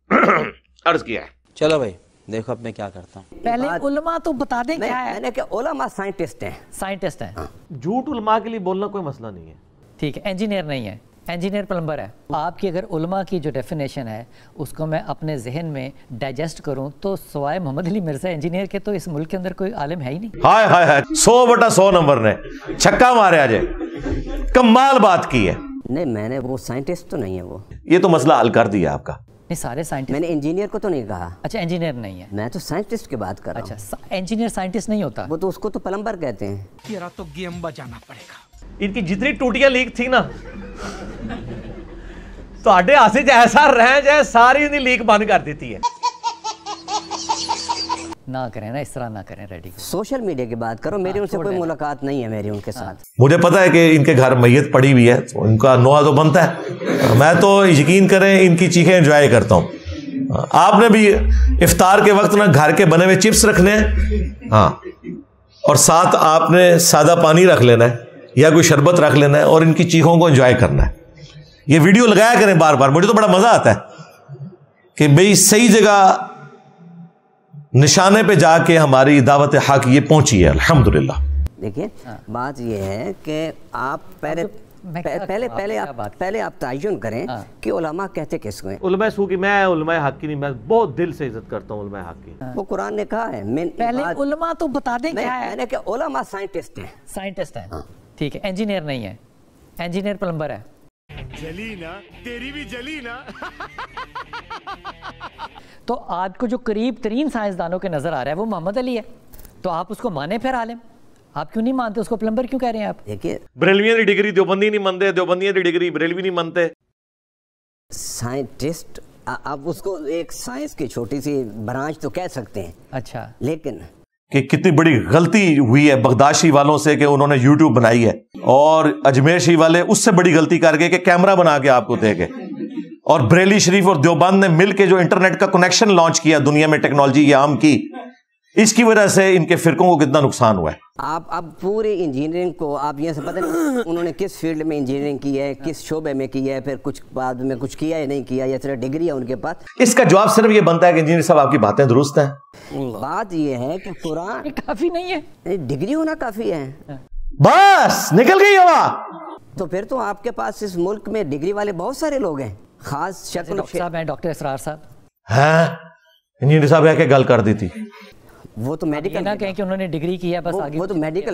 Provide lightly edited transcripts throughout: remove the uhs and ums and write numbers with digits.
अर्ज किया है। चलो भाई देखो अब मैं क्या करता हूँ। पहले उलमा तो बता दें क्या है। मैंने कहा उलमा साइंटिस्ट हैं। साइंटिस्ट हैं। झूठ उलमा के लिए बोलना कोई मसला नहीं है। ठीक है, इंजीनियर नहीं है, इंजीनियर प्लम्बर है। आपकी अगर उलमा की जो डेफिनेशन है उसको मैं अपने जहन में डाइजेस्ट करूं तो सवाए मोहम्मद अली मिर्जा इंजीनियर के तो इस मुल्क के अंदर कोई आलिम है ही नहीं। हाय हाय हाय, 100/100 नंबर ने छक्का मारे आज, कमाल बात की है। नहीं, मैंने वो साइंटिस्ट तो नहीं है वो। ये तो मसला हल कर दिया आपका। नहीं, सारे साइंटिस्ट। मैंने इंजीनियर को तो नहीं कहा। अच्छा, इंजीनियर नहीं है, मैं तो साइंटिस्ट की बात कर रहा हूँ। अच्छा, इंजीनियर साइंटिस्ट नहीं होता। वो तो उसको तो प्लम्बर कहते हैं। तेरा तो गेम बजाना पड़ेगा। इनकी जितनी टूटियां लीक थी ना, ਤੁਹਾਡੇ ਹਾਸੇ 'ਚ ਐਸਾ ਰਹਿ ਜਾਏ ਸਾਰੀ ਦੀ ਲੀਕ ਬੰਦ कर देती है। ना करें ना, इस तरह ना करें। रेडी सोशल मीडिया की बात करो, मेरी उनसे कोई मुलाकात नहीं है मेरी उनके साथ। मुझे पता है कि इनके घर मैयत पड़ी हुई है, तो इनका नोआ तो बनता है। मैं तो यकीन करें इनकी चीखें एंजॉय करता हूँ। आपने भी इफ्तार के वक्त ना घर के बने हुए चिप्स रखने हैं, हाँ, और साथ आपने सादा पानी रख लेना है या कोई शरबत रख लेना है और इनकी चीखों को एंजॉय करना है। ये वीडियो लगाया करें बार बार, मुझे तो बड़ा मजा आता है कि भाई सही जगह निशाने पे जाके हमारी दावत हक ये पहुंची है, अल्हम्दुलिल्लाह। देखिए बात ये है कि आप पहले आप तयन करें कि उलमा कहते किसको हैं। उलमा सू की, मैं उलमा हक की नहीं, मैं बहुत दिल से इज्जत करता हूँ उलमा हक की। वो कुरान ने कहा है। पहले उलमा तो बता दें क्या है। मैंने कहा उलमा साइंटिस्ट हैं। साइंटिस्ट हैं, ठीक है, इंजीनियर नहीं है, इंजीनियर प्लम्बर है। जली ना, तेरी भी जली ना। तो आपको जो करीब तरीन साइंसदानों के नजर आ रहा है वो मोहम्मद अली है, तो आप उसको माने फिर आलिम। आप क्यों नहीं मानते उसको, प्लम्बर क्यों कह रहे हैं आप? देखिए बरेलवियों की डिग्री देवबंदी नहीं मानते, देवबंदियों की डिग्री बरेलवी नहीं मानते। साइंटिस्ट आप उसको एक साइंस की छोटी सी ब्रांच तो कह सकते हैं। अच्छा, लेकिन कि कितनी बड़ी गलती हुई है बगदाशी वालों से कि उन्होंने यूट्यूब बनाई है, और अजमेर वाले उससे बड़ी गलती कर गए कि कैमरा बना के आपको दे गए, और बरेली शरीफ और देवबंद ने मिलकर जो इंटरनेट का कनेक्शन लॉन्च किया दुनिया में टेक्नोलॉजी ये आम की, इसकी वजह से इनके फिरकों को कितना नुकसान हुआ है। आप अब पूरी इंजीनियरिंग को आप ये से पता नहीं उन्होंने किस फील्ड में इंजीनियरिंग की है, किस शोबे में की है, फिर कुछ बाद में कुछ किया या नहीं किया, या सिर्फ डिग्री है उनके पास। इसका जवाब सिर्फ ये बनता है कि इंजीनियर साहब आपकी बातें दुरुस्त हैं। बात ये है कि कुरान काफी नहीं है, डिग्री होना काफी है। बस निकल गई हवा। तो फिर तो आपके पास इस मुल्क में डिग्री वाले बहुत सारे लोग हैं। खास शक्ल डॉक्टर साहब हैं, डॉक्टर इसरार साहब हैं, इंजीनियर साहब है गल कर दी थी। वो तो मेडिकल ना कहें कि उन्होंने डिग्री की है बस आगे, वो तो मेडिकल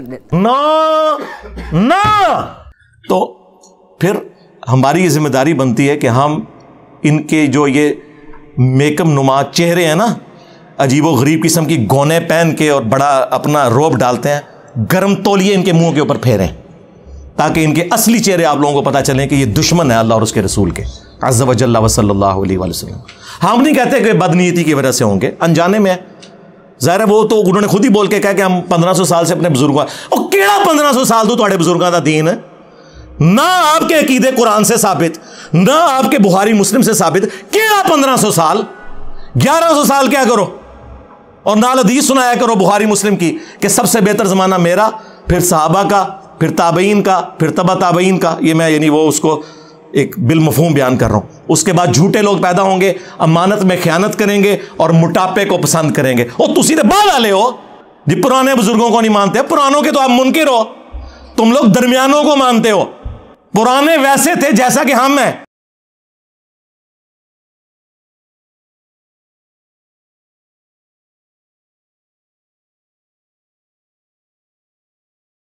ना तो फिर हमारी ये जिम्मेदारी बनती है कि हम इनके जो ये मेकअप नुमा चेहरे हैं ना, अजीबो गरीब किस्म की गौने पहन के और बड़ा अपना रोब डालते हैं, गर्म तौलिए इनके मुंह के ऊपर फेरें ताकि इनके असली चेहरे आप लोगों को पता चले कि ये दुश्मन है अल्लाह और उसके रसूल के अज़्ज़ा व जल्ला व सल्लल्लाहु अलैहि वसल्लम। हम नहीं कहते कि बदनीयती की वजह से होंगे, अनजाने में। ज़ाहिर है वो तो उन्होंने खुद ही बोल के कहा कि हम 1500 साल से अपने बुजुर्गों, और केड़ा 1500 साल तो तुम्हारे बुजुर्गों का दीन है ना, आपके अकीदे कुरान से साबित ना आपके बुखारी मुस्लिम से साबित। केड़ा 1500 साल, 1100 साल क्या करो और नाल हदीस सुनाया करो बुखारी मुस्लिम की कि सबसे बेहतर ज़माना मेरा, फिर सहाबा का, फिर ताबईन का, फिर तबा ताबईन का। ये मैं यानी वो उसको एक बिलमफहूम बयान कर रहा हूँ। उसके बाद झूठे लोग पैदा होंगे, अमानत में खयानत करेंगे और मोटापे को पसंद करेंगे। और तुसी तो बाद वाले हो जी, पुराने बुजुर्गों को नहीं मानते, पुरानों के तो आप मुनकिर हो, तुम लोग दरमियानों को मानते हो। पुराने वैसे थे जैसा कि हम हैं,